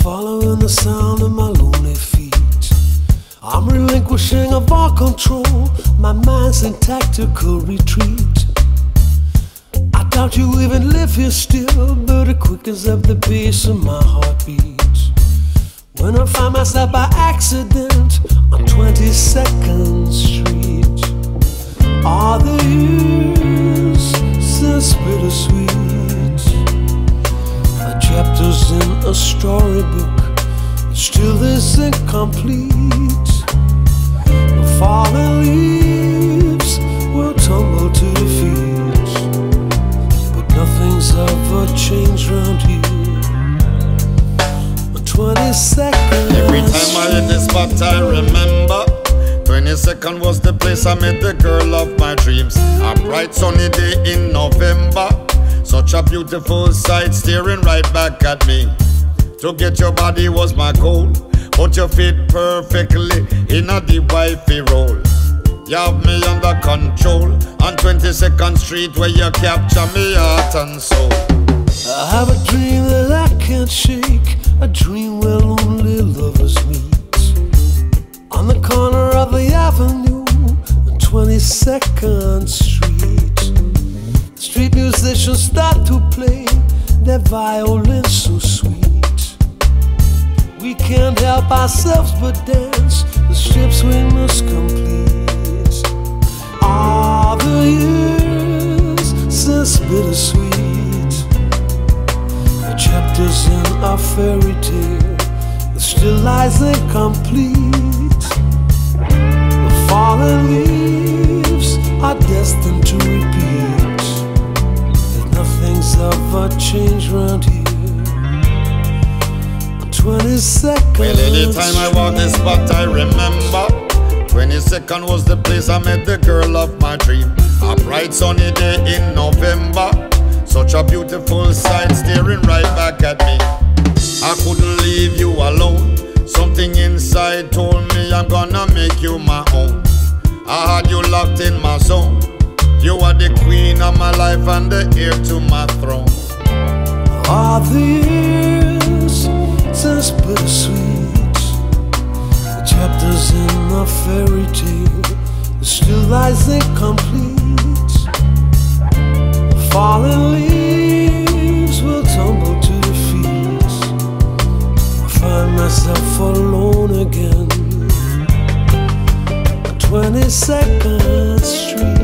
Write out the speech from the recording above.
following the sound of my lonely feet. I'm relinquishing of all control, my mind's in tactical retreat. I doubt you even live here still, but it quickens up the pace of my heartbeat. When I find myself by accident on 22nd Street, all the years since bittersweet, the chapters in a storybook still is incomplete. The fallen leaves will tumble to defeat, but nothing's ever changed round here. 22nd Every time I hit this spot I remember 22nd was the place I met the girl of my dreams. A bright sunny day in November, such a beautiful sight staring right back at me. To get your body was my goal, but you fit perfectly in a deep wifey role. You have me under control on 22nd Street, where you capture me heart and soul. I have a dream that I can't shake, a dream where only lovers meet. On the corner of the avenue on 22nd Street, street musicians start to play their violins so sweet. We can't help ourselves but dance the steps we must complete. All the years since bittersweet, the chapters in our fairy tale that still lies incomplete. The fallen leaves are destined to repeat, that nothing's ever changed round here. 22nd Well, anytime I walk this spot I remember 22nd was the place I met the girl of my dream. A bright sunny day in November, such a beautiful sight staring right back at me. I couldn't leave you alone, something inside told me I'm gonna make you my own. I had you locked in my zone, you are the queen of my life and the heir to my throne. All the years since bittersweet, the chapters in a fairy tale that still lies incomplete. The fallen leaves will tumble to defeat. I find myself alone again on 22nd Street.